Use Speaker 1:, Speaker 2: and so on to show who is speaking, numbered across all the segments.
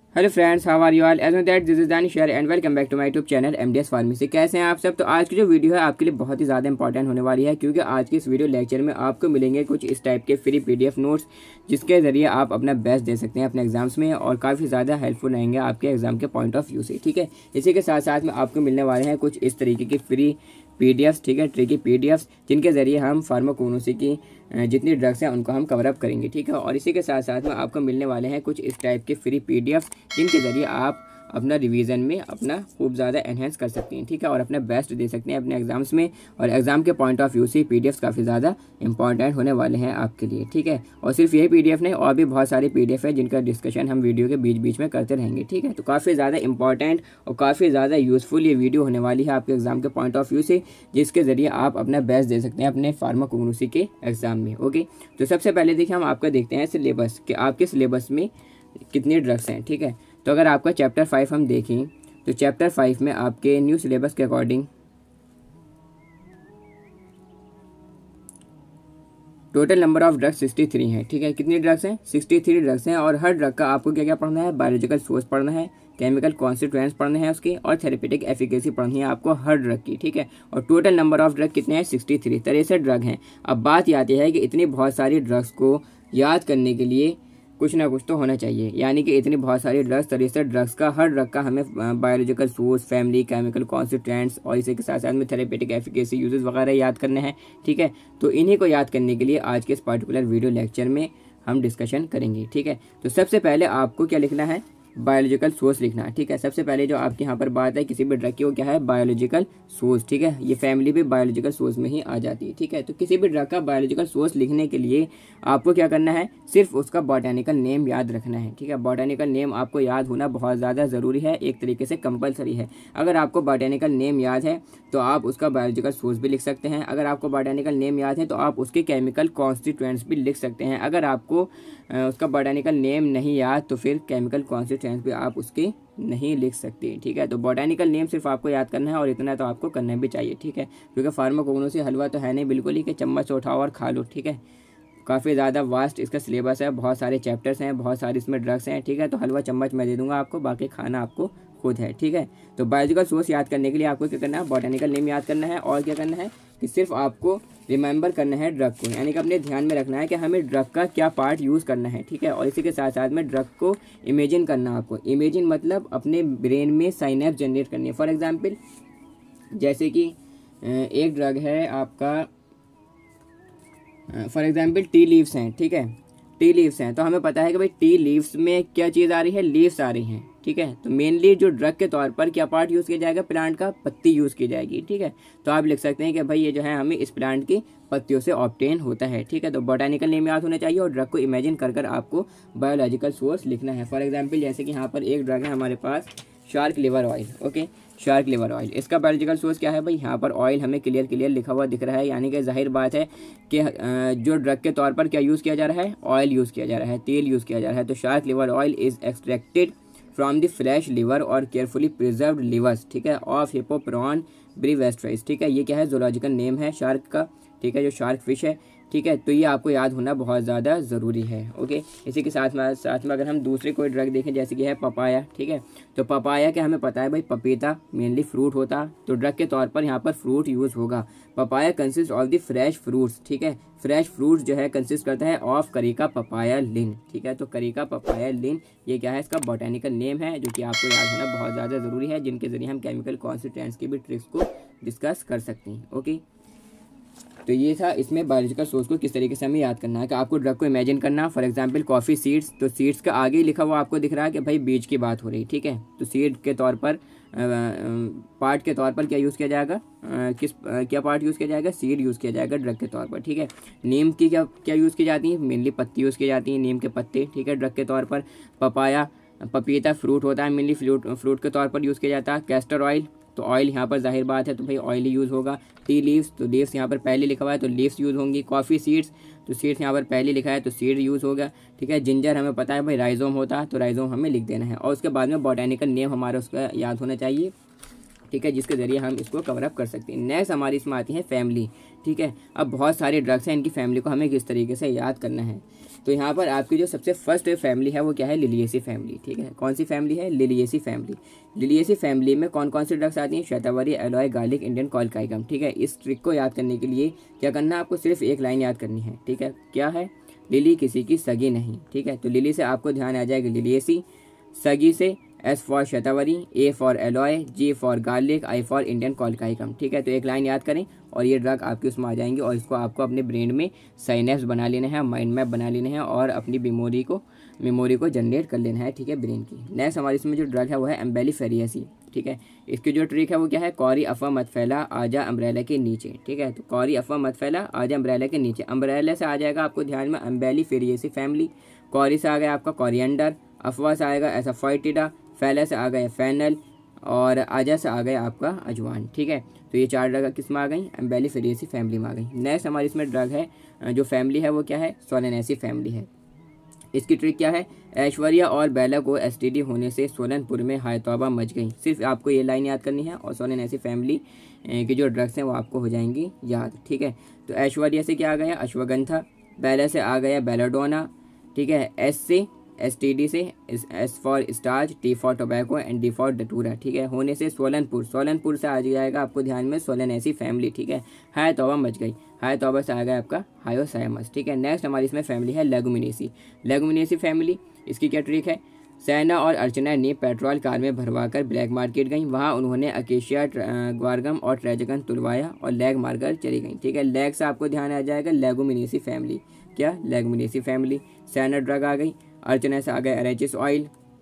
Speaker 1: Hello friends, how are you all? As that this is Danish शेयर and welcome back to my YouTube channel MDS pharmacy. कैसे हैं आप सब? तो आज की जो वीडियो है आपके लिए बहुत ही ज़्यादा इंपॉर्टेंट होने वाली है, क्योंकि आज की इस वीडियो लेक्चर में आपको मिलेंगे कुछ इस टाइप के फ्री पीडीएफ नोट्स, जिसके ज़रिए आप अपना बेस्ट दे सकते हैं अपने एग्जाम्स में और काफ़ी ज़्यादा हेल्पफुल रहेंगे आपके एग्जाम के पॉइंट ऑफ व्यू से। ठीक है, इसी के साथ साथ में आपको मिलने वाले हैं कुछ इस तरीके की फ्री पीडीएफ्स, ठीक है, ट्रिकी पीडीएफ्स, जिनके ज़रिए हम फार्माकोग्नोसी की जितनी ड्रग्स हैं उनको हम कवर अप करेंगे। ठीक है, और इसी के साथ साथ में आपको मिलने वाले हैं कुछ इस टाइप के फ्री पीडीएफ्स, जिनके ज़रिए आप अपना रिवीजन में अपना खूब ज़्यादा एनहेंस कर सकते हैं। ठीक है, और अपना बेस्ट दे सकते हैं अपने एग्जाम्स में, और एग्जाम के पॉइंट ऑफ व्यू से पीडीएफ्स काफ़ी ज़्यादा इंपॉर्टेंट होने वाले हैं आपके लिए। ठीक है, और सिर्फ यही पीडीएफ नहीं, और भी बहुत सारी पीडीएफ है जिनका डिस्कशन हम वीडियो के बीच बीच में करते रहेंगे। ठीक है, तो काफ़ी ज़्यादा इंपॉर्टेंट और काफ़ी ज़्यादा यूज़फुल ये वीडियो होने वाली है आपके एग्जाम के पॉइंट ऑफ व्यू से, जिसके ज़रिए आप अपना बेस्ट दे सकते हैं अपने फार्माकोग्नोसी के एग्जाम में। ओके, तो सबसे पहले देखिए हम आपका देखते हैं सिलेबस कि आपके सिलेबस में कितनी ड्रग्स हैं। ठीक है, तो अगर आपका चैप्टर 5 हम देखें तो चैप्टर 5 में आपके न्यू सिलेबस के according total number of drugs 63 हैं। ठीक है, कितनी ड्रग्स हैं? 63 ड्रग्स हैं, और हर ड्रग का आपको क्या क्या पढ़ना है? बायोलॉजिकल सोर्स पढ़ना है, केमिकल कॉन्स्टिट्यूएंट्स पढ़ने हैं उसके, और थेरेपेटिक एफिकेसी पढ़नी है आपको हर ड्रग की। ठीक है, और टोटल नंबर ऑफ ड्रग कितने हैं? 63, 63 ड्रग हैं। अब बात ये आती है कि इतनी बहुत सारी ड्रग्स को याद करने के लिए कुछ ना कुछ तो होना चाहिए, यानी कि इतनी बहुत सारी ड्रग्स, 63 ड्रग्स का, हर ड्रग का हमें biological source, family, chemical constituents और इसी के साथ साथ में थेरेपेटिक एफिकेसी यूजेस वगैरह याद करने हैं। ठीक है, तो इन्हीं को याद करने के लिए आज के इस पर्टिकुलर वीडियो लेक्चर में हम डिस्कशन करेंगे। ठीक है, तो सबसे पहले आपको क्या लिखना है? बायोलॉजिकल सोर्स लिखना है। ठीक है, सबसे पहले जो आपके यहाँ पर बात है किसी भी ड्रग की, वो क्या है? Biological source. ठीक है, ये फैमिली भी बायोलॉजिकल सोर्स में ही आ जाती है। ठीक है, तो किसी भी ड्रग का बायोलॉजिकल सोर्स लिखने के लिए आपको क्या करना है? सिर्फ उसका बॉटेनिकल नेम याद रखना है। ठीक है, बॉटेनिकल नेम आपको याद होना बहुत ज़्यादा ज़रूरी है, एक तरीके से कंपलसरी है। अगर आपको बॉटेनिकल नेम याद है तो आप उसका बायोलॉजिकल सोर्स भी लिख सकते हैं। अगर आपको बॉटेनिकल नेम याद है तो आप उसके केमिकल कॉन्स्टिट्यूएंट्स भी लिख सकते हैं। अगर आपको उसका बॉटेनिकल नेम नहीं याद तो फिर केमिकल कॉन्स्टिट्यूएंट्स भी आप उसके नहीं लिख सकते। ठीक है, तो बॉटेनिकल नेम सिर्फ आपको याद करना है, और इतना तो आपको करना भी चाहिए। ठीक है, क्योंकि फार्माकोग्नोसी हलवा तो है नहीं बिल्कुल ही कि चम्मच उठाओ और खा लो। ठीक है, काफ़ी ज़्यादा वास्ट इसका सिलेबस है, बहुत सारे चैप्टर्स हैं, बहुत सारी इसमें ड्रग्स हैं। ठीक है, तो हलवा चम्मच मैं दे दूंगा आपको, बाकी खाना आपको खुद है। ठीक है, तो बायोलॉजिकल सोर्स याद करने के लिए आपको क्या करना है? बॉटेनिकल नेम याद करना है, और क्या करना है कि सिर्फ आपको रिमेंबर करना है ड्रग को, यानी कि अपने ध्यान में रखना है कि हमें ड्रग का क्या पार्ट यूज़ करना है। ठीक है, और इसी के साथ साथ में ड्रग को इमेजिन करना। आपको इमेजिन मतलब अपने ब्रेन में साइनेप्स जनरेट करनी है। फॉर एग्जांपल जैसे कि एक ड्रग है आपका, फॉर एग्जांपल टी लीव्स हैं। ठीक है, टी लीव्स हैं, तो हमें पता है कि भाई टी लीव्स में क्या चीज़ आ रही है? लीव्स आ रही हैं। ठीक है, तो मेनली जो ड्रग के तौर पर क्या पार्ट यूज़ किया जाएगा? प्लांट का पत्ती यूज़ की जाएगी। ठीक है, तो आप लिख सकते हैं कि भाई ये जो है हमें इस प्लांट की पत्तियों से ऑब्टेन होता है। ठीक है, तो बॉटेनिकल नेम याद होना चाहिए, और ड्रग को इमेजिन कर आपको बायोलॉजिकल सोर्स लिखना है। फॉर एग्जाम्पल जैसे कि यहाँ पर एक ड्रग है हमारे पास, shark liver oil. Okay, shark liver oil, इसका बायोलॉजिकल सोर्स क्या है भाई? यहाँ पर ऑयल हमें क्लियर लिखा हुआ दिख रहा है, यानी कि जाहिर बात है कि जो ड्रग के तौर पर क्या यूज़ किया जा रहा है? ऑयल यूज़ किया जा रहा है, तेल यूज़ किया जा रहा है। तो shark liver oil is extracted from the fresh liver और केयरफुली प्रिजर्व्ड लिवर्स, ठीक है, ऑफ हिप्पोप्रॉन ब्रीवेस्ट्राइस। ठीक है, ये क्या है? जूलॉजिकल नेम है शार्क का। ठीक है, जो शार्क फिश है। ठीक है, तो ये आपको याद होना बहुत ज़्यादा ज़रूरी है। ओके, इसी के साथ में अगर हम दूसरी कोई ड्रग देखें जैसे कि है पपाया। ठीक है, तो पपाया क्या हमें पता है भाई? पपीता मेनली फ्रूट होता, तो ड्रग के तौर पर यहाँ पर फ्रूट यूज़ होगा। Papaya consist of the fresh fruits. ठीक है, फ्रेश फ्रूट्स जो है कंसिस्ट करता है ऑफ करिका पपाया लिन। ठीक है, तो करिका पपाया लिन ये क्या है? इसका बॉटेनिकल नेम है, जो कि आपको याद होना बहुत ज़्यादा ज़रूरी है, जिनके ज़रिए हम केमिकल कॉन्स्टिट्यूएंट्स की भी ट्रिक्स को डिस्कस कर सकते हैं। ओके, तो ये था इसमें बायोलॉजिकल सोर्स को किस तरीके से हमें याद करना है कि आपको ड्रग को इमेजिन करना। फॉर एग्जांपल कॉफ़ी सीड्स, तो सीड्स का आगे ही लिखा हुआ आपको दिख रहा है कि भाई बीज की बात हो रही है। ठीक है, तो सीड के तौर पर पार्ट के तौर पर क्या यूज़ किया जाएगा? क्या पार्ट यूज़ किया जाएगा? सीड यूज़ किया जाएगा ड्रग के तौर पर। ठीक है, नीम की क्या यूज़ की जाती है? मेनली पत्ती यूज़ की जाती है, नीम के पत्ते। ठीक है, ड्रग के तौर पर। पपाया पपीता फ्रूट होता है, मेनली फ्रूट के तौर पर यूज़ किया जाता है। कैस्टर ऑयल, तो ऑयल यहाँ पर जाहिर बात है तो भाई ऑयल ही यूज़ होगा। टी लीव्स, तो लीव्स यहाँ पर पहले लिखा हुआ है तो लीव्स यूज़ होंगी। कॉफ़ी सीड्स, तो सीड्स यहाँ पर पहले लिखा है तो सीड यूज़ होगा। ठीक है, जिंजर हमें पता है भाई राइजोम होता है, तो राइजोम हमें लिख देना है, और उसके बाद में बॉटेनिकल नेम हमारा उसका याद होना चाहिए। ठीक है, जिसके ज़रिए हम इसको कवर अप कर सकते हैं। नेक्स्ट हमारी इसमें आती है फैमिली। ठीक है, अब बहुत सारे ड्रग्स हैं, इनकी फैमिली को हमें किस तरीके से याद करना है। तो यहाँ पर आपकी जो सबसे फर्स्ट फैमिली है वो क्या है, लिलिएसी फैमिली। ठीक है, कौन सी फैमिली है, लिलिएसी फैमिली। लिलिएसी फैमिली में कौन कौन सी ड्रग्स आती हैं, shatavari, aloe, garlic, Indian colchicum. ठीक है, इस ट्रिक को याद करने के लिए क्या करना है, आपको सिर्फ एक लाइन याद करनी है। ठीक है, क्या है, लिली किसी की सगी नहीं। ठीक है, तो लिली से आपको ध्यान आ जाएगा लिलिएसी, सगी से S for shatavari, A for aloe, G for garlic, I for Indian colchicum. ठीक है, तो एक लाइन याद करें और ये ड्रग आपके उसमें आ जाएंगे और इसको आपको अपने ब्रेन में साइनेप्स बना लेना है, माइंड मैप बना लेना है और अपनी मेमोरी को जनरेट कर लेना है। ठीक है, ब्रेन की। नेक्स्ट हमारी इसमें जो ड्रग है वो है एम्बेलिफेरियसी। ठीक है, इसकी जो ट्रिक है वो क्या है, कौरी अफवाह मत फैला, आजा अम्ब्रेला के नीचे। ठीक है, तो कौरी अफवाह मत फैला, आजा अम्ब्रेला के नीचे। अम्ब्रेला से आ जाएगा आपको ध्यान में एम्बेलिफेरियसी फैमिली, कौरी से आ गया आपका कोरिएंडर, अफवाह से आएगा एसाफोइटिडा, फैला से आ गया फैनल और आजा से आ गया आपका अजवान। ठीक है, तो ये 4 ड्रग किस में आ गई, एम्बेलिफेरियसी फैमिली में आ गई। नेक्स्ट हमारी इसमें ड्रग है जो फैमिली है वो क्या है, सोलेनेसी फैमिली है। इसकी ट्रिक क्या है, ऐश्वर्या और बेला को एसटीडी होने से सोलनपुर में हाय तौबा मच गई। सिर्फ आपको ये लाइन याद करनी है और सोलेनेसी फैमिली की जो ड्रग्स हैं वो आपको हो जाएंगी याद। ठीक है, तो ऐश्वर्या से क्या आ गया, अश्वगंधा, बेला से आ गया बेलाडोना। ठीक है, एस से एसटीडी से S for starch, T for tobacco and D for datura. ठीक है, होने से सोलनपुर से आ जाएगा आपको ध्यान में सोलेनेसी फैमिली। ठीक है, हाय तौबा मच गई, हाय तौबा से आ गया आपका हायोसाइमस। ठीक है, नेक्स्ट हमारी इसमें फैमिली है लेगुमिनेसी फैमिली। इसकी क्या ट्रिक है, सैना और अर्चना ने पेट्रोल कार में भरवाकर ब्लैक मार्केट गई, वहाँ उन्होंने अकेशिया, ग्वारगम और ट्रेजगन तुलवाया और लेग मारकर चली गई। ठीक है, लेग से आपको ध्यान आ जाएगा लेगुमिनेसी फैमिली। क्या, लेगुमिनेसी फैमिली। सैना ड्रग आ गई, अर्चना से आ गया एरेचिस ऑयल,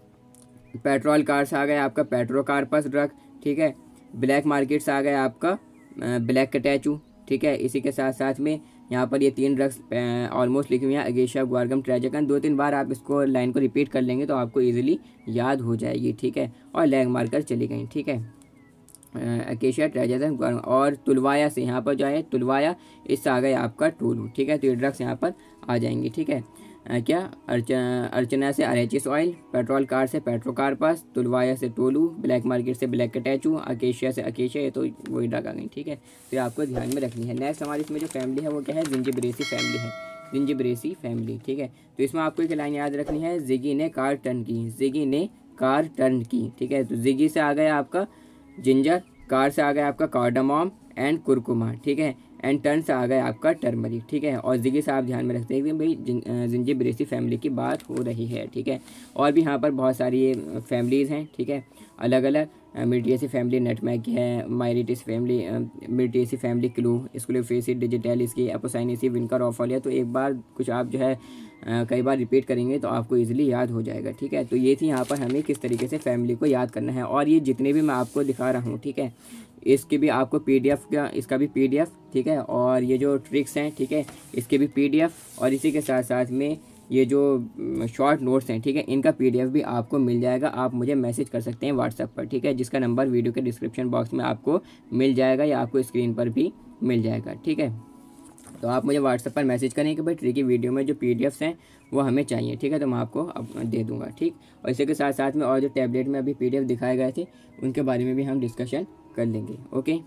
Speaker 1: पेट्रोल कार से आ गया आपका पेट्रोकार्पस ड्रग। ठीक है, ब्लैक मार्केट से आ गया आपका ब्लैक कटैचू। ठीक है, इसी के साथ साथ में यहाँ पर ये 3 ड्रग्स ऑलमोस्ट लिखी हुई हैं, अगेशिया, ग्वारगम, ट्रेजगन। 2-3 बार आप इसको लाइन को रिपीट कर लेंगे तो आपको इजीली याद हो जाएगी। ठीक है, और लैग मारकर चली गई। ठीक है, अकेशिया, ट्रेजगन, ग्वारगम और तुलवाया से यहाँ पर जो है तुलवाया, इससे आ गया आपका टोलू। ठीक है, तो ये ड्रग्स यहाँ पर आ जाएंगी। ठीक है, क्या, अर्चना से अरेचिस ऑयल, पेट्रोल कार से पेट्रोकार्पस, तुलवाया से टोलू, ब्लैक मार्केट से ब्लैक कटैचू, अकेशिया से अकेशिया, ये तो वही ड्रग आ गई। ठीक है, तो ये आपको ध्यान में रखनी है। नेक्स्ट हमारी इसमें जो फैमिली है वो क्या है, जिंजिबरेसी फैमिली है, जिंजिबरेसी फैमिली। ठीक है, तो इसमें आपको एक लाइन याद रखनी है, जिगी ने कार टर्न की, जिगी ने कार टर्न की। ठीक है, तो जिगी से आ गया आपका जिंजर, कार से आ गया आपका कार्डामोम एंड कुरकुमा। ठीक है, एंड टर्न से आ गया आपका टर्मरिक। ठीक है, और जिगी से आप ध्यान में रखते हैं कि भाई जिंजिबरेसी फैमिली की बात हो रही है। ठीक है, और भी यहाँ पर बहुत सारी फैमिलीज़ हैं। ठीक है, अलग अलग मिर्टियसी फैमिली नटमैग की है, myristica family, myrtaceae family clove, scrophulariaceae, digitalis की, एपोसाइनेसी, विनकर ऑफोलिया। तो एक बार कुछ आप जो है कई बार रिपीट करेंगे तो आपको इजीली याद हो जाएगा। ठीक है, तो ये थी यहाँ पर हमें किस तरीके से फैमिली को याद करना है। और ये जितने भी मैं आपको दिखा रहा हूँ, ठीक है, इसके भी आपको पीडीएफ का, इसका भी पीडीएफ। ठीक है, और ये जो ट्रिक्स हैं, ठीक है, इसके भी पीडीएफ और इसी के साथ साथ में ये जो शॉर्ट नोट्स हैं, ठीक है, इनका पीडीएफ भी आपको मिल जाएगा। आप मुझे मैसेज कर सकते हैं व्हाट्सएप पर। ठीक है, जिसका नंबर वीडियो के डिस्क्रिप्शन बॉक्स में आपको मिल जाएगा या आपको स्क्रीन पर भी मिल जाएगा। ठीक है, तो आप मुझे व्हाट्सएप पर मैसेज करें कि भाई ट्रिकी वीडियो में जो पीडीएफ्स हैं वो हमें चाहिए। ठीक है, तो मैं आपको अब दे दूंगा। ठीक, और इसी के साथ साथ में और जो टैबलेट में अभी पीडीएफ दिखाए गए थे उनके बारे में भी हम डिस्कशन कर लेंगे। ओके,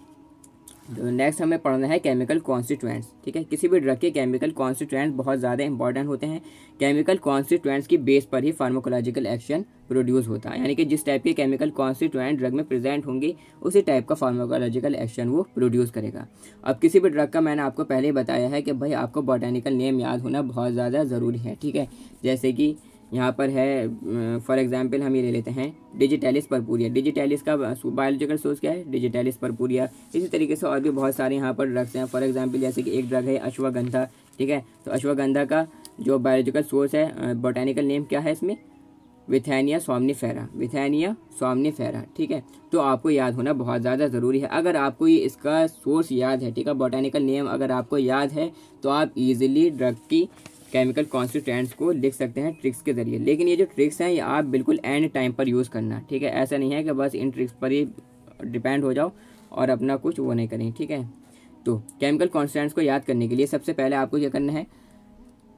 Speaker 1: तो नेक्स्ट हमें पढ़ना है केमिकल कॉन्स्टिट्यूएंट्स। ठीक है, किसी भी ड्रग के केमिकल कॉन्स्टिट्यूएंट्स बहुत ज़्यादा इंपॉर्टेंट होते हैं। केमिकल कॉन्स्टिट्यूएंट्स की बेस पर ही फार्माकोलॉजिकल एक्शन प्रोड्यूस होता है, यानी कि जिस टाइप के केमिकल कॉन्स्टिट्यूएंट ड्रग में प्रेजेंट होंगे उसी टाइप का फार्माकोलॉजिकल एक्शन वो प्रोड्यूस करेगा। अब किसी भी ड्रग का मैंने आपको पहले ही बताया है कि भाई आपको बॉटैनिकल नेम याद होना बहुत ज़्यादा ज़रूरी है। ठीक है, जैसे कि यहाँ पर है फॉर एग्जांपल हम ये ले लेते हैं डिजिटैलिस परपूरिया। डिजिटैलिस का बायोलॉजिकल सोर्स क्या है, डिजिटैलिस परपूरिया। इसी तरीके से और भी बहुत सारे यहाँ पर ड्रग्स हैं। फॉर एग्जांपल जैसे कि एक ड्रग है अश्वगंधा। ठीक है, तो अश्वगंधा का जो बायोलॉजिकल सोर्स है, बॉटैनिकल नेम क्या है इसमें, विथेनिया सोमनीफेरा, विथेनिया सोमनीफेरा। ठीक है, तो आपको याद होना बहुत ज़्यादा ज़रूरी है। अगर आपको ये इसका सोर्स याद है, ठीक है, बॉटैनिकल नेम अगर आपको याद है तो आप इजीली ड्रग की केमिकल कॉन्स्टिट्यूएंट्स को लिख सकते हैं ट्रिक्स के ज़रिए। लेकिन ये जो ट्रिक्स हैं ये आप बिल्कुल एंड टाइम पर यूज़ करना। ठीक है, ऐसा नहीं है कि बस इन ट्रिक्स पर ही डिपेंड हो जाओ और अपना कुछ वो नहीं करें। ठीक है, तो केमिकल कॉन्स्टिट्यूएंट्स को याद करने के लिए सबसे पहले आपको क्या करना है,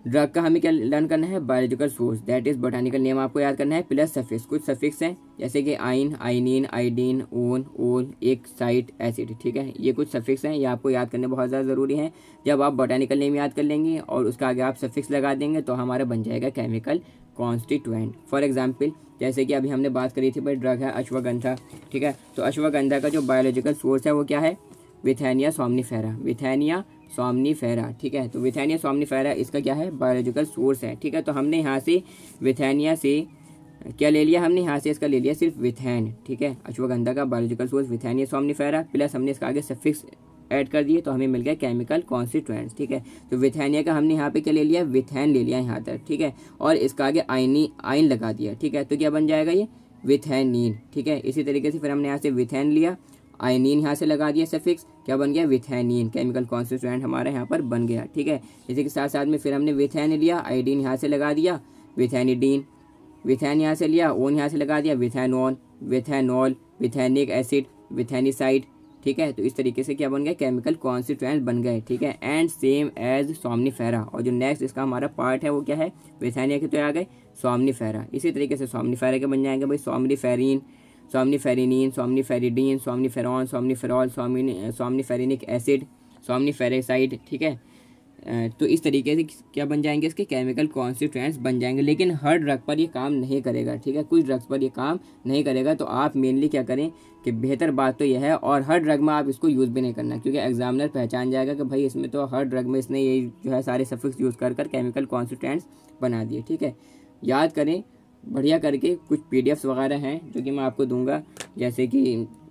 Speaker 1: ड्रग का हमें क्या लर्न करना है, biological source that is botanical name आपको याद करना है, प्लस सफिक्स, कुछ सफिक्स हैं जैसे कि आइन, आइनिन, आइडीन, ओन, ओल, एक साइट, एसिड, ठीक है, ये कुछ सफिक्स हैं, ये आपको याद करने बहुत ज़्यादा ज़रूरी है। जब आप बोटानिकल नेम याद कर लेंगे और उसका आगे आप सफिक्स लगा देंगे तो हमारा बन जाएगा केमिकल कॉन्स्टिट्यूएंट। फॉर एग्जाम्पल जैसे कि अभी हमने बात करी थी भाई ड्रग है अश्वगंधा, ठीक है, तो अश्वगंधा का जो बायोलॉजिकल सोर्स है वो क्या है, विथेनिया सोमनीफेरा, विथेनिया सोमनीफेरा, ठीक है, तो विथेनिया सोमनीफेरा इसका क्या है, बायोलॉजिकल सोर्स है, ठीक है। तो हमने यहाँ से विथेनिया से क्या ले लिया, हमने यहाँ से इसका ले लिया सिर्फ विथेन, ठीक है, अश्वगंधा का biological source withania somnifera, plus हमने इसका आगे सफिक्स ऐड कर दिए तो हमें मिल गया केमिकल कॉन्स्टिट्यूएंट्स, ठीक है। तो विथेनिया का हमने यहाँ पे क्या ले लिया, विथेन ले लिया यहाँ तक, ठीक है, और इसका आगे आइन लगा दिया, ठीक है, तो क्या बन जाएगा ये विथेनीन, ठीक है। इसी तरीके से फिर हमने यहाँ से विथेन लिया, आयनीन यहाँ से लगा दिया सफिक्स, क्या बन गया, विथेनीन, केमिकल कॉन्स्टिट्यूएंट हमारा यहाँ पर बन गया, ठीक है। इसी के साथ साथ में फिर हमने विथेन लिया, आइडीन यहाँ से लगा दिया, विथेनिडीन, विथेन यहाँ से लिया, ओन यहाँ से लगा दिया, विथेनॉन, विथेनॉल, विथेनिक एसिड, विथेनिसाइड, ठीक है। तो इस तरीके से क्या बन गया, केमिकल कॉन्स्टिट्यूएंट बन गए, ठीक है। एंड सेम एज सोमनीफेरा, और जो नेक्स्ट इसका हमारा पार्ट है वो क्या है, विथेनिया के तो आ गए सोमनीफेरा, इसी तरीके से सोमनीफेरा के बन जाएंगे भाई सोमनीफेरिन, सोमनीफेरिनीन, सोमनीफेरिडीन, सोमनीफेरॉन, सोमनीफेरॉल, सोमनीफेरिनिक एसिड, सोमनीफेरेसाइड, ठीक है। तो इस तरीके से क्या बन जाएंगे, इसके केमिकल कॉन्स्टिट्यूएंट्स बन जाएंगे। लेकिन हर ड्रग पर ये काम नहीं करेगा, ठीक है, कुछ ड्रग्स पर ये काम नहीं करेगा। तो आप मेनली क्या करें कि बेहतर बात तो यह है, और हर ड्रग में आप इसको यूज़ भी नहीं करना, क्योंकि एग्जामिनर पहचान जाएगा कि भाई इसमें तो हर ड्रग में इसने ये जो है सारे सफिक्स यूज़ कर केमिकल कॉन्स्टिट्यूएंट्स बना दिए, ठीक है। याद करें बढ़िया करके। कुछ पीडीएफ्स वगैरह हैं जो कि मैं आपको दूंगा, जैसे कि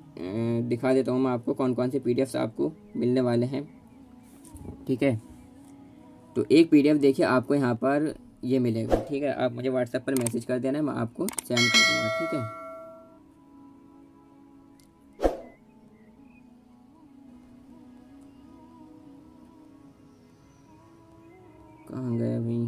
Speaker 1: दिखा देता हूँ मैं आपको कौन कौन से पीडीएफ्स आपको मिलने वाले हैं, ठीक है। तो एक पीडीएफ देखिए आपको यहाँ पर ये मिलेगा, ठीक है, आप मुझे व्हाट्सएप पर मैसेज कर देना, मैं आपको सेंड कर दूँगा, ठीक है। कहाँ गया भाई,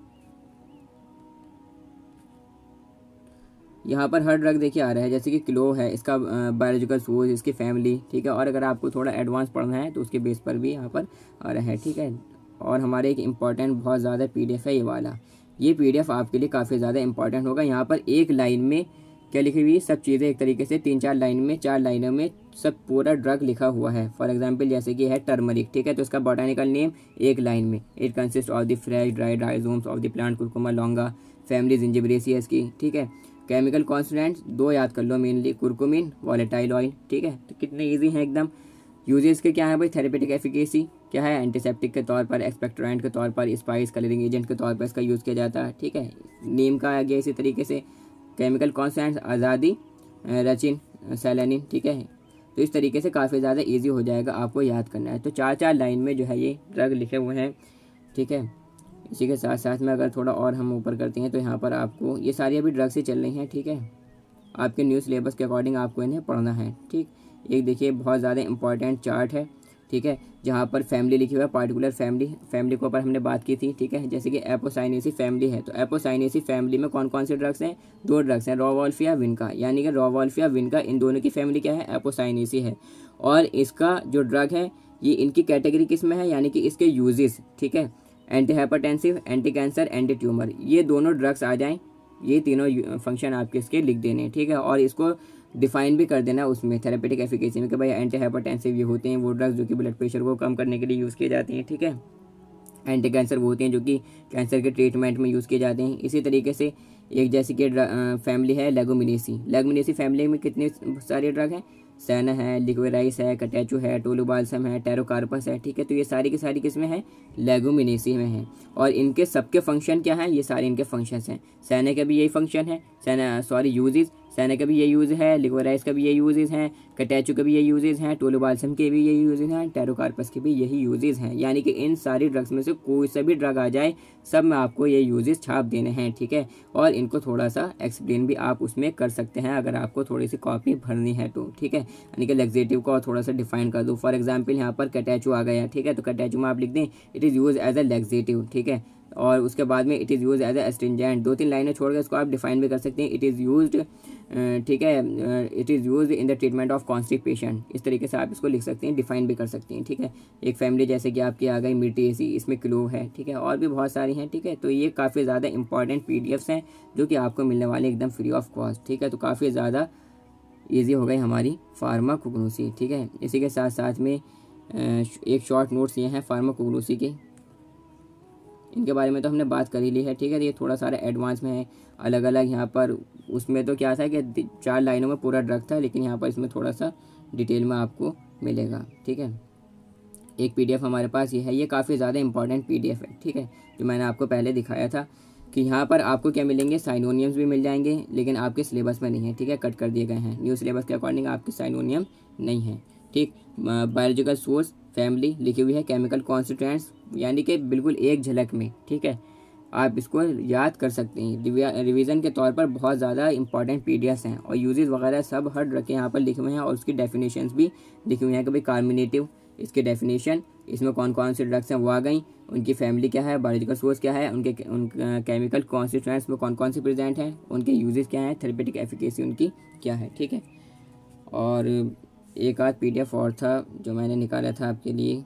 Speaker 1: यहाँ पर हर ड्रग देखिए आ रहा है, जैसे कि क्लो है, इसका बायोलॉजिकल सोर्स, इसकी फैमिली, ठीक है, और अगर आपको थोड़ा एडवांस पढ़ना है तो उसके बेस पर भी यहाँ पर आ रहा है, ठीक है। और हमारे एक इम्पॉर्टेंट बहुत ज़्यादा पीडीएफ है ये वाला, ये पीडीएफ आपके लिए काफ़ी ज़्यादा इंपॉर्टेंट होगा। यहाँ पर एक लाइन में क्या लिखी हुई है, सब चीज़ें एक तरीके से 3-4 लाइन में, 4 लाइनों में सब पूरा ड्रग लिखा हुआ है। फॉर एग्जांपल जैसे कि है टर्मरिक, ठीक है, तो इसका बॉटनिकल नेम एक लाइन में, it consist of the fresh dry rhizomes of the plant curcuma longa, family zingiberaceae की, ठीक है। केमिकल कॉन्स्टिट्यूएंट्स 2 याद कर लो मेनली, कुरकुमिन, वॉलेटाइल ऑयल, ठीक है, तो कितने ईजी हैं एकदम। यूजेस के क्या है भाई, थेरेपेटिक एफिकेसी क्या है, एंटीसेप्टिक के तौर पर, एक्सपेक्टोरेंट के तौर पर, स्पाइस कलरिंग एजेंट के तौर पर इसका यूज़ किया जाता है, ठीक है। नीम का आ गया इसी तरीके से। केमिकल कॉन्स्टिट्यूएंट्स आज़ादी, रचिन, सेलेनिन, ठीक है। तो इस तरीके से काफ़ी ज़्यादा ईजी हो जाएगा, आपको याद करना है। तो 4-4 लाइन में जो है ये ड्रग लिखे हुए हैं, ठीक है। इसी के साथ साथ में अगर थोड़ा और हम ऊपर करते हैं तो यहाँ पर आपको ये सारी अभी ड्रग्स ही चल रही हैं, ठीक है। आपके न्यू सिलेबस के अकॉर्डिंग आपको इन्हें पढ़ना है, ठीक। एक देखिए बहुत ज़्यादा इंपॉर्टेंट चार्ट है, ठीक है, जहाँ पर फैमिली लिखी हुआ है, पार्टिकुलर फैमिली के ऊपर हमने बात की थी, ठीक है। जैसे कि एपोसाइनेसी फैमिली है, तो एपोसाइनेसी फैमिली में कौन कौन से ड्रग्स हैं, 2 ड्रग्स हैं, रोवोल्फिया, विनका, यानी कि रोवोल्फिया, विनका, इन दोनों की फैमिली क्या है, एपोसाइनेसी है। और इसका जो ड्रग है ये इनकी कैटेगरी किस में है, यानी कि इसके यूजेस, ठीक है, anti hypertensive, anti cancer, anti tumour, ये दोनों ड्रग्स आ जाएं, ये तीनों फंक्शन आपके इसके लिख देने, ठीक है। और इसको डिफाइन भी कर देना उसमें थेरेपेटिक एफिकेसी में कि भाई एंटी हाइपरटेंसिव ये होते हैं वो ड्रग्स जो कि ब्लड प्रेशर को कम करने के लिए यूज़ किए जाते हैं, ठीक है। एंटी कैंसर वो होते हैं जो कि कैंसर के ट्रीटमेंट में यूज़ किए जाते हैं। इसी तरीके से एक जैसे कि फैमिली है लेगुमिनेसी फैमिली में कितने सारे ड्रग हैं, सैना है, लिक्वेराइस है, कटैचू है, टोलुबाल्सम है, टेरोकार्पस है, ठीक है। तो ये सारी की सारी किस्में हैं लेगुमिनेसी में हैं, और इनके सबके फंक्शन क्या हैं, ये सारे इनके फंक्शंस हैं। सैना का भी यही फंक्शन है, यूजेस, सैना का भी ये यूज़ है, लिक्वेराइस का भी ये यूजेस हैं, कटैचू के भी ये यूजेस हैं, टोलुबाल्सम के भी यही यूजेस हैं, टेरोकार्पस के भी यही यूजेस हैं। यानी कि इन सारी ड्रग्स में से कोई सा भी ड्रग आ जाए सब में आपको ये यूजेस छाप देने हैं, ठीक है। और इनको थोड़ा सा एक्सप्लेन भी आप उसमें कर सकते हैं अगर आपको थोड़ी सी कॉपी भरनी है तो, ठीक है। यानी कि लेग्जेटिव को थोड़ा सा डिफाइन कर दो। फॉर एग्जाम्पल यहाँ पर कटैचू आ गया, ठीक है, तो कटैचू में आप लिख दें it is use as a laxative, ठीक है। और उसके बाद में it is use as a astringent, 2-3 लाइनें छोड़ कर इसको आप डिफाइन भी कर सकते हैं। इट इज़ यूज्ड, ठीक है, it is use in the treatment of constipation, इस तरीके से आप इसको लिख सकते हैं, डिफाइन भी कर सकते हैं। ठीक है, एक फैमिली जैसे कि आपकी आ गई मिर्टी एसी, इसमें क्लो है। ठीक है, और भी बहुत सारी हैं। ठीक है, तो ये काफ़ी ज़्यादा इंपॉर्टेंट PDFs हैं जो कि आपको मिलने वाले एकदम फ्री ऑफ कॉस्ट। ठीक है, तो काफ़ी ज़्यादा ईजी हो गई हमारी फार्माकोग्नोसी। ठीक है, इसी के साथ साथ में एक शॉर्ट नोट्स ये हैं फार्माकोग्नोसी के, इनके बारे में तो हमने बात कर ही ली है। ठीक है, ये थोड़ा सारा एडवांस में है, अलग अलग यहाँ पर। उसमें तो क्या था कि 4 लाइनों में पूरा ड्रग था, लेकिन यहाँ पर इसमें थोड़ा सा डिटेल में आपको मिलेगा। ठीक है, एक PDF हमारे पास ये है, ये काफ़ी ज़्यादा इंपॉर्टेंट PDF है। ठीक है, जो मैंने आपको पहले दिखाया था कि यहाँ पर आपको क्या मिलेंगे, साइनोनियम्स भी मिल जाएंगे, लेकिन आपके सिलेबस में नहीं है। ठीक है, कट कर दिए गए हैं, न्यू सिलेबस के अकॉर्डिंग आपके साइनोनियम नहीं है। ठीक, बायोलॉजिकल सोर्स, फैमिली लिखी हुई है, केमिकल कॉन्स्टिट्यूएंट्स, यानी कि बिल्कुल एक झलक में। ठीक है, आप इसको याद कर सकते हैं, रिवीजन के तौर पर बहुत ज़्यादा इंपॉर्टेंट PDFs हैं। और यूजेस वगैरह सब हर रखे यहाँ पर लिखे हुए हैं, और उसकी डेफिनेशंस भी लिखी हुई हैं कि भाई कार्मिनेटिव, इसके डेफिनेशन, इसमें कौन कौन सी ड्रग्स हैं वो आ गई, उनकी फैमिली क्या है, बायोलॉजिकल सोर्स क्या है, उनके केमिकल कॉन्स्टिट्यूएंट्स में कौन कौन से प्रेजेंट हैं, उनके यूजेस क्या हैं, थेरेपेटिक एफिकेसी उनकी क्या है। ठीक है, और एक आध PDF और था जो मैंने निकाला था आपके लिए,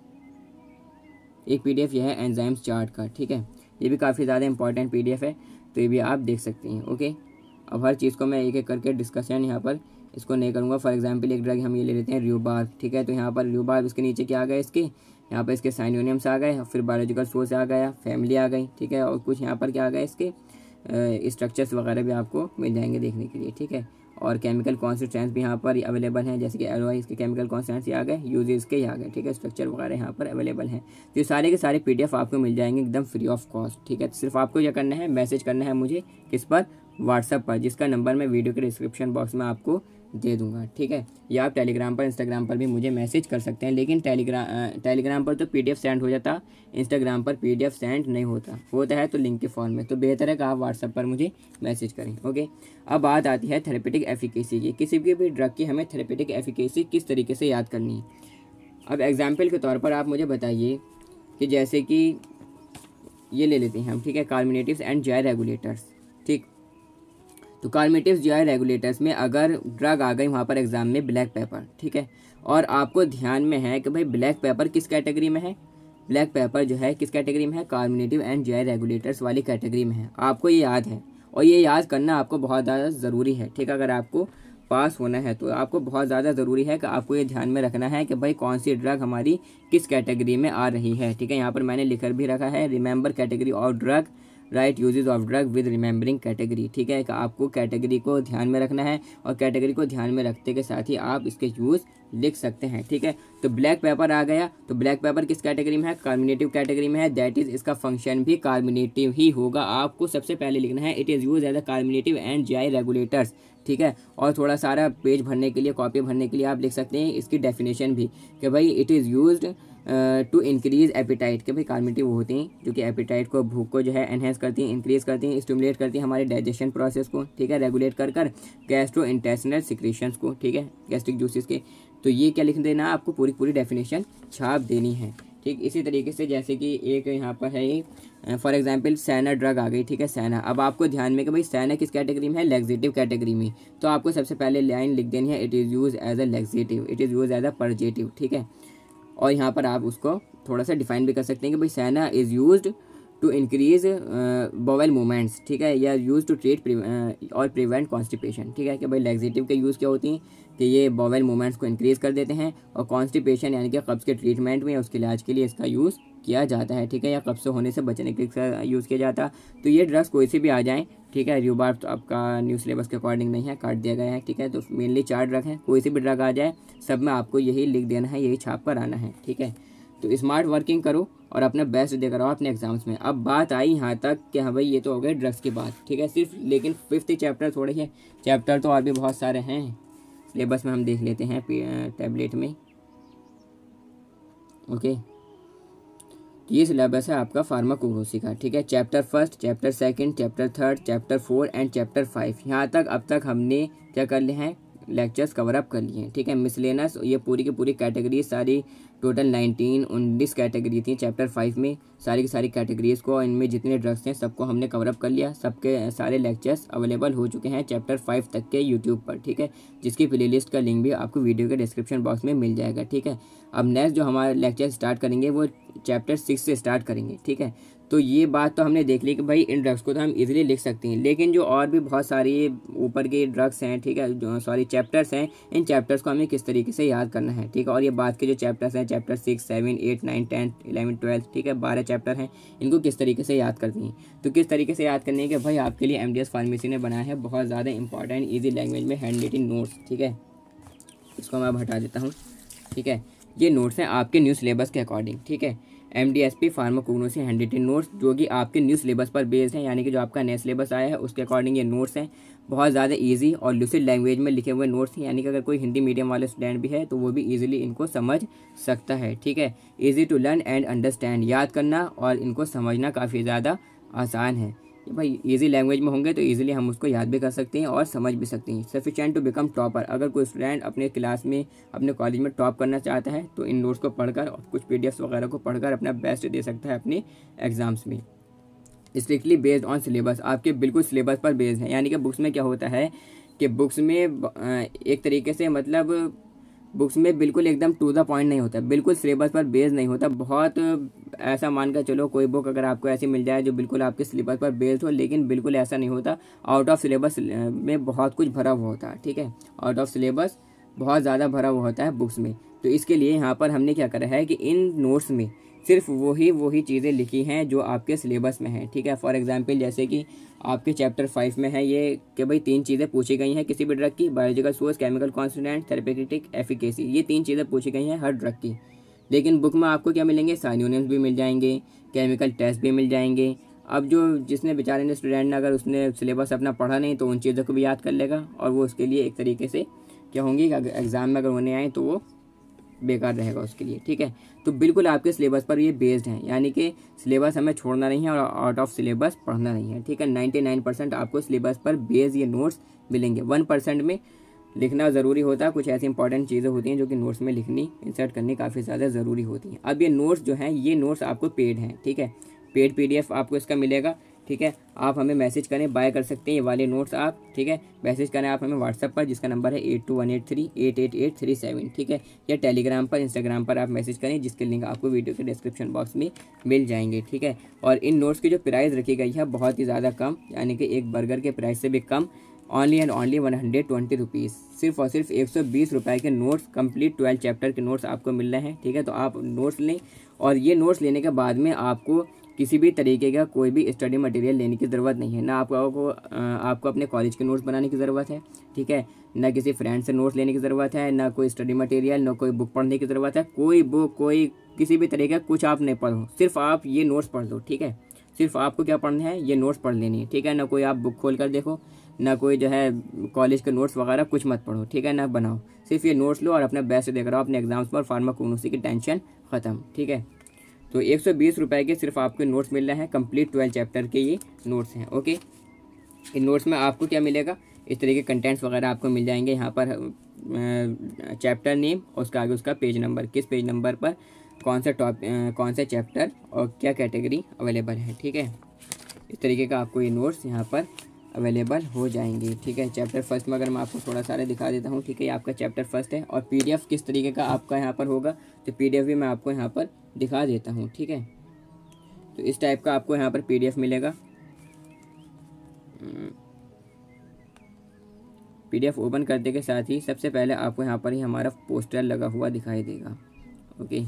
Speaker 1: एक PDF यह है एंजाइम्स चार्ट का। ठीक है, ये भी काफ़ी ज़्यादा इंपॉर्टेंट PDF है, तो ये भी आप देख सकते हैं। ओके, अब हर चीज़ को मैं एक एक करके डिस्कशन यहाँ पर इसको नहीं करूँगा। फॉर एग्जांपल एक ड्रग हम ये ले लेते हैं रियोबार्ब। ठीक है, तो यहाँ पर रियोबार्ब, इसके नीचे क्या आ गया, इसके यहाँ पर इसके साइनोनियम्स आ गए, फिर बायोलॉजिकल सोर्स आ गया, फैमिली आ गई। ठीक है, और कुछ यहाँ पर क्या आ गया, इसके स्ट्रक्चर्स वगैरह भी आपको मिल जाएंगे देखने के लिए। ठीक है, और केमिकल कॉन्स्टिट्यूएंट्स भी यहाँ पर अवेलेबल हैं, जैसे कि एलोई, इसके केमिकल कॉन्स्टिट्यूएंट्स आ गए, यूजेस के आ गए। ठीक है, स्ट्रक्चर वगैरह यहाँ पर अवेलेबल हैं। तो ये सारे के सारे PDF आपको मिल जाएंगे एकदम फ्री ऑफ कॉस्ट। ठीक है, सिर्फ आपको क्या करना है, मैसेज करना है मुझे, किस पर, व्हाट्सएप पर, जिसका नंबर मैं वीडियो के डिस्क्रिप्शन बॉक्स में आपको दे दूंगा। ठीक है, या आप टेलीग्राम पर, इंस्टाग्राम पर भी मुझे मैसेज कर सकते हैं, लेकिन टेलीग्राम पर तो PDF सेंड हो जाता, इंस्टाग्राम पर PDF सेंड नहीं होता है तो लिंक के फॉर्म में। तो बेहतर है कि आप व्हाट्सएप पर मुझे मैसेज करें। ओके, अब बात आती है थेरेपेटिक एफिकेसी की। किसी भी ड्रग की हमें थेरेपेटिक एफिकेसी किस तरीके से याद करनी है। अब एग्जाम्पल के तौर पर आप मुझे बताइए कि जैसे कि ये ले लेते हैं हम। ठीक है, कार्मिनेटिव्स एंड GI रेगुलेटर्स। ठीक, तो कार्मिनेटिव्स GI रेगुलेटर्स में अगर ड्रग आ गई वहाँ पर एग्जाम में ब्लैक पेपर। ठीक है, और आपको ध्यान में है कि भाई ब्लैक पेपर किस कैटेगरी में है, ब्लैक पेपर जो है किस कैटेगरी में है, कार्मिनेटिव एंड GI रेगुलेटर्स वाली कैटेगरी में है। आपको ये याद है, और ये याद करना आपको बहुत ज़्यादा ज़रूरी है। ठीक है, अगर आपको पास होना है तो आपको बहुत ज़्यादा ज़रूरी है कि आपको ये ध्यान में रखना है कि भाई कौन सी ड्रग हमारी किस कैटेगरी में आ रही है। ठीक है, यहाँ पर मैंने लिखकर भी रखा है, remember category of drug, right uses of drug with remembering category. ठीक है, कि आपको कैटेगरी को ध्यान में रखना है, और कैटेगरी को ध्यान में रखते के साथ ही आप इसके यूज़ लिख सकते हैं। ठीक है, तो ब्लैक पेपर आ गया, तो ब्लैक पेपर किस कैटेगरी में है, कार्मिनेटिव कैटेगरी में है, दैट इज़ इसका फंक्शन भी कार्मिनेटिव ही होगा। आपको सबसे पहले लिखना है it is use as a carminative and GI regulators. ठीक है, और थोड़ा सारा पेज भरने के लिए, कॉपी भरने के लिए आप लिख सकते हैं इसकी डेफिनेशन भी, कि भाई it is used to increase appetite, के भाई कार्मिनेटिव वो होती हैं जो कि एपिटाइट को, भूख को जो है एनहेंस करती हैं, इंक्रीज करती हैं, स्टिमुलेट करती हैं हमारे डाइजेशन प्रोसेस को। ठीक है, रेगुलेट कर गैस्ट्रो इंटेस्टिनल सिक्रीशंस को। ठीक है, गैस्ट्रिक जूसेस के। तो ये क्या लिख देना, आपको पूरी डेफिनेशन छाप देनी है। ठीक, इसी तरीके से जैसे कि एक यहाँ पर है फॉर एग्जांपल सैना ड्रग आ गई। ठीक है, सैना, अब आपको ध्यान में कि भाई सैना किस कैटेगरी में है, लैक्सेटिव कैटेगरी में। तो आपको सबसे पहले लाइन लिख देनी है, it is use as a laxative, it is use as a purgative. ठीक है, और यहाँ पर आप उसको थोड़ा सा डिफाइन भी कर सकते हैं कि भाई senna is used to increase bowel movements. ठीक है, या यूज टू ट्रीट और प्रिवेंट कॉन्स्टिपेशन। ठीक है, कि भाई लैक्सेटिव के यूज़ क्या होती हैं कि ये बॉवेल मूवमेंट्स को इंक्रीज़ कर देते हैं, और कॉन्स्टिपेशन यानी कि कब्ज़ के ट्रीटमेंट में, उसके इलाज के लिए इसका यूज़ किया जाता है। ठीक है, या कब्ज़ से होने से बचने के लिए यूज़ किया जाता। तो ये ड्रग्स कोई से भी आ जाएँ। ठीक है, रियोबार्ब तो आपका न्यू सिलेबस के अकॉर्डिंग नहीं है, काट दिया गया है। ठीक है, तो मेनली 4 ड्रग हैं, कोई से भी ड्रग आ जाए सब में आपको यही लिख देना है, यही छाप कर आना है। ठीक है, तो स्मार्ट वर्किंग करो और अपना बेस्ट देकर आओ अपने एग्जाम्स में। अब बात आई यहाँ तक कि हाँ भाई ये तो हो गए ड्रग्स की बात। ठीक है, सिर्फ लेकिन 5th चैप्टर थोड़े हैं, चैप्टर तो और भी बहुत सारे हैं, सिलेबस में हम देख लेते हैं टैबलेट में। ओके, ये सिलेबस है आपका फार्माकोग्नोसी का। ठीक है, chapter 1, chapter 2, chapter 3, chapter 4 and chapter 5। यहाँ तक अब तक हमने क्या कर लिए हैं, लेक्चर्स कवर अप कर लिए हैं, ठीक है। मिसलेनस ये पूरी की पूरी कैटेगरी सारी टोटल 19 कैटेगरी थी चैप्टर 5 में, सारी की सारी कैटेगरीज को, इनमें जितने ड्रग्स हैं सबको हमने कवर अप कर लिया। सबके सारे लेक्चर्स अवेलेबल हो चुके हैं चैप्टर 5 तक के यूट्यूब पर, ठीक है, जिसकी प्लेलिस्ट का लिंक भी आपको वीडियो के डिस्क्रिप्शन बॉक्स में मिल जाएगा, ठीक है। अब नेक्स्ट जो हमारे लेक्चर स्टार्ट करेंगे वो चैप्टर 6 से स्टार्ट करेंगे, ठीक है। तो ये बात तो हमने देख ली कि भाई इन ड्रग्स को तो हम इजीली लिख सकते हैं, लेकिन जो और भी बहुत सारी ऊपर के ड्रग्स हैं, ठीक है, जो सॉरी चैप्टर्स हैं, इन चैप्टर्स को हमें किस तरीके से याद करना है, ठीक है। और ये बात के जो चैप्टर्स हैं चैप्टर 6, 7, 8, 9, 10, 11, 12, ठीक है, 12 चैप्टर हैं, इनको किस तरीके से याद करते हैं। तो किस तरीके से याद करने के भाई आपके लिए MDS फार्मेसी ने बनाया है बहुत ज़्यादा इंपॉर्टेंट ईजी लैंग्वेज में हैंड रिटन नोट्स, ठीक है। इसको मैं अब हटा देता हूँ, ठीक है। ये नोट्स हैं आपके न्यू सिलेबस के अकॉर्डिंग, ठीक है। MDSP pharmacognosy hand written notes जो कि आपके न्यू सिलेबस पर बेस्ड हैं, यानी कि जो आपका नया सिलेबस आया है उसके अकॉर्डिंग ये नोट्स हैं। बहुत ज़्यादा इजी और लूसिड लैंग्वेज में लिखे हुए नोट्स हैं, यानी कि अगर कोई हिंदी मीडियम वाले स्टूडेंट भी है तो वो भी इजीली इनको समझ सकता है, ठीक है। Easy to learn and understand, याद करना और इनको समझना काफ़ी ज़्यादा आसान है। भाई इजी लैंग्वेज में होंगे तो इजीली हम उसको याद भी कर सकते हैं और समझ भी सकते हैं। सफिशिएंट टू बिकम टॉपर, अगर कोई स्टूडेंट अपने क्लास में अपने कॉलेज में टॉप करना चाहता है तो इन नोट्स को पढ़कर और कुछ PDFs वगैरह को पढ़कर अपना बेस्ट दे सकता है अपने एग्जाम्स में। स्ट्रिक्टली बेस्ड ऑन सिलेबस, आपके बिल्कुल सिलेबस पर बेस्ड है, यानी कि बुक्स में क्या होता है कि बुक्स में एक तरीके से मतलब बुक्स में बिल्कुल एकदम टू द पॉइंट नहीं होता, बिल्कुल सिलेबस पर बेस्ड नहीं होता। बहुत ऐसा मानकर चलो कोई बुक अगर आपको ऐसी मिल जाए जो बिल्कुल आपके सिलेबस पर बेस्ड हो, लेकिन बिल्कुल ऐसा नहीं होता। आउट ऑफ सिलेबस में बहुत कुछ भरा हुआ होता है, ठीक है, आउट ऑफ सिलेबस बहुत ज़्यादा भरा हुआ होता है बुक्स में। तो इसके लिए यहाँ पर हमने क्या करा है कि इन नोट्स में सिर्फ वही चीज़ें लिखी हैं जो आपके सिलेबस में हैं, ठीक है। फॉर एग्जांपल जैसे कि आपके चैप्टर 5 में है ये कि भाई 3 चीज़ें पूछी गई हैं किसी भी ड्रग की, biological source, chemical constituent, therapeutic efficacy, ये 3 चीज़ें पूछी गई हैं हर ड्रग की। लेकिन बुक में आपको क्या मिलेंगे, साइनोनिम्स भी मिल जाएंगे, केमिकल टेस्ट भी मिल जाएंगे। अब जो जिसने बेचारे ने स्टूडेंट ने अगर उसने सिलेबस अपना पढ़ा नहीं तो उन चीज़ों को भी याद कर लेगा और वो उसके लिए एक तरीके से क्या होंगी कि एग्ज़ाम में अगर होने आए तो वो बेकार रहेगा उसके लिए, ठीक है। तो बिल्कुल आपके सिलेबस पर ये बेस्ड हैं, यानी कि सिलेबस हमें छोड़ना नहीं है और आउट ऑफ सिलेबस पढ़ना नहीं है, ठीक है। 99% आपको सिलेबस पर बेस्ड ये नोट्स मिलेंगे। 1% में लिखना ज़रूरी होता है, कुछ ऐसी इंपॉर्टेंट चीज़ें होती हैं जो कि नोट्स में लिखनी इंसर्ट करनी काफ़ी ज़्यादा ज़रूरी होती हैं। अब ये नोट्स जो हैं ये नोट्स आपको पेड हैं, ठीक है, पेड PDF आपको इसका मिलेगा, ठीक है। आप हमें मैसेज करें, बाय कर सकते हैं ये वाले नोट्स आप, ठीक है। मैसेज करें आप हमें व्हाट्सएप पर जिसका नंबर है 8218388837, ठीक है, या टेलीग्राम पर, इंस्टाग्राम पर आप मैसेज करें जिसके लिंक आपको वीडियो के डिस्क्रिप्शन बॉक्स में मिल जाएंगे, ठीक है। और इन नोट्स की जो प्राइस रखी गई है बहुत ही ज़्यादा कम, यानी कि एक बर्गर के प्राइस से भी कम, ओनली एंड ओनली 120 रुपीज़, सिर्फ और सिर्फ 120 रुपये के नोट्स कंप्लीट 12 चैप्टर के नोट्स आपको मिल रहे हैं, ठीक है। तो आप नोट्स लें और ये नोट्स लेने के बाद में आपको किसी भी तरीके का कोई भी स्टडी मटेरियल लेने की ज़रूरत नहीं है, ना आपको अपने कॉलेज के नोट्स बनाने की ज़रूरत है, ठीक है, ना किसी फ्रेंड से नोट्स लेने की ज़रूरत है, ना कोई स्टडी मटेरियल, ना कोई बुक पढ़ने की ज़रूरत है, कोई बुक कोई किसी भी तरीके का कुछ आप नहीं पढ़ो, सिर्फ आप ये नोट्स पढ़ लो, ठीक है। सिर्फ आपको क्या पढ़ना है, ये नोट्स पढ़ लेनी है, ठीक है। ना कोई आप बुक खोल कर देखो, ना कोई जो है कॉलेज के नोट्स वगैरह कुछ मत पढ़ो, ठीक है, ना बनाओ, सिर्फ ये नोट्स लो और अपना बेस्ट देख रहा हो अपने एग्जाम्स पर, फार्माकोग्नोसी की टेंशन ख़त्म, ठीक है। तो 120 रुपये के सिर्फ आपके नोट्स मिल रहे हैं, कंप्लीट 12 चैप्टर के ये नोट्स हैं, ओके। इन नोट्स में आपको क्या मिलेगा, इस तरह के कंटेंट्स वगैरह आपको मिल जाएंगे यहाँ पर, चैप्टर नेम और उसका आगे उसका पेज नंबर, किस पेज नंबर पर कौन सा चैप्टर और क्या कैटेगरी अवेलेबल है, ठीक है। इस तरीके का आपको ये नोट्स यहाँ पर अवेलेबल हो जाएंगे, ठीक है। चैप्टर फर्स्ट में अगर मैं आपको थोड़ा सारा दिखा देता हूँ, ठीक है, ये आपका चैप्टर फर्स्ट है और PDF किस तरीके का आपका यहाँ पर होगा तो PDF भी मैं आपको यहाँ पर दिखा देता हूँ, ठीक है। तो इस टाइप का आपको यहाँ पर PDF मिलेगा। PDF ओपन करने के साथ ही सबसे पहले आपको यहाँ पर ही हमारा पोस्टर लगा हुआ दिखाई देगा, ओके।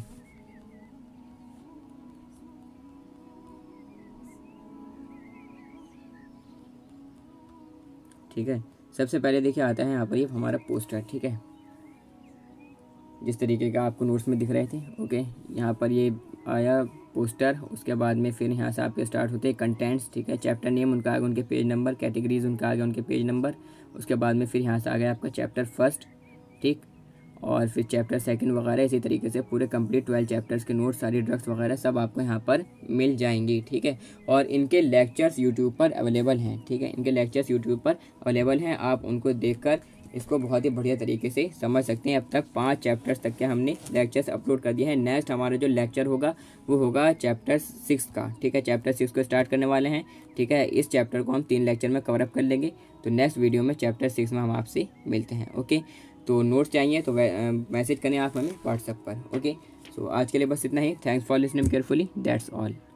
Speaker 1: ठीक है, सबसे पहले देखिए आता है यहाँ पर ये हमारा पोस्टर, ठीक है, जिस तरीके का आपको नोट्स में दिख रहे थे, ओके। यहाँ पर ये आया पोस्टर, उसके बाद में फिर यहाँ से आपके स्टार्ट होते हैं कंटेंट्स, ठीक है, चैप्टर नेम उनका आगे उनके पेज नंबर, कैटेगरीज उनका आगे उनके पेज नंबर, उसके बाद में फिर यहाँ से आ गया आपका चैप्टर फर्स्ट, ठीक, और फिर चैप्टर सेकंड वगैरह, इसी तरीके से पूरे कंप्लीट 12 चैप्टर्स के नोट्स, सारी ड्रग्स वगैरह सब आपको यहाँ पर मिल जाएंगी, ठीक है। और इनके लेक्चर्स यूट्यूब पर अवेलेबल हैं, ठीक है, इनके लेक्चर्स यूट्यूब पर अवेलेबल हैं, आप उनको देखकर इसको बहुत ही बढ़िया तरीके से समझ सकते हैं। अब तक 5 चैप्टर्स तक के हमने लेक्चर्स अपलोड कर दिए हैं। नेक्स्ट हमारा जो लेक्चर होगा वो होगा चैप्टर 6 का, ठीक है। चैप्टर 6 को स्टार्ट करने वाले हैं, ठीक है। इस चैप्टर को हम 3 लेक्चर में कवर अप कर लेंगे। तो नेक्स्ट वीडियो में चैप्टर 6 में हम आपसे मिलते हैं, ओके। तो नोट्स चाहिए तो मैसेज करें आप हमें व्हाट्सएप पर, ओके। सो आज के लिए बस इतना ही। Thanks for listening carefully, that's all.